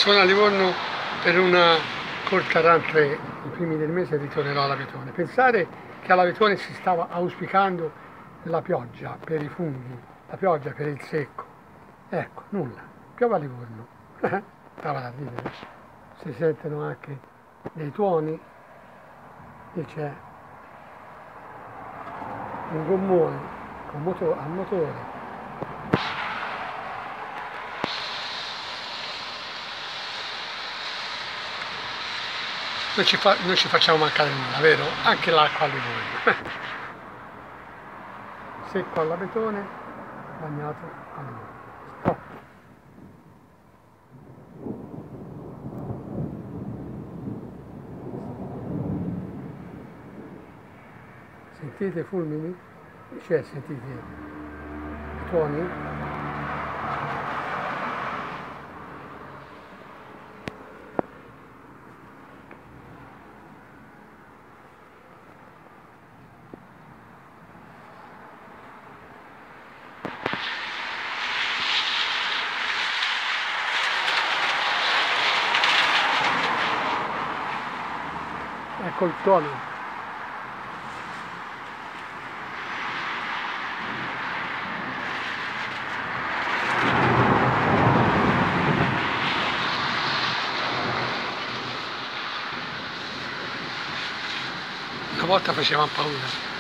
Sono a Livorno per una corta run 3, i primi del mese ritornerò all'Avetone. Pensare che all'Avetone si stava auspicando la pioggia per i funghi, la pioggia per il secco. Ecco, nulla, piove a Livorno. Stava da ridere. Si sentono anche dei tuoni e c'è un gommone al motore. Non ci facciamo mancare nulla, vero? Anche l'acqua a Livorno. Secco all'Avetone, bagnato a Livorno. Stop. Sentite i fulmini? Cioè, sentite i tuoni? Ecco il tuono. Una volta facevano paura.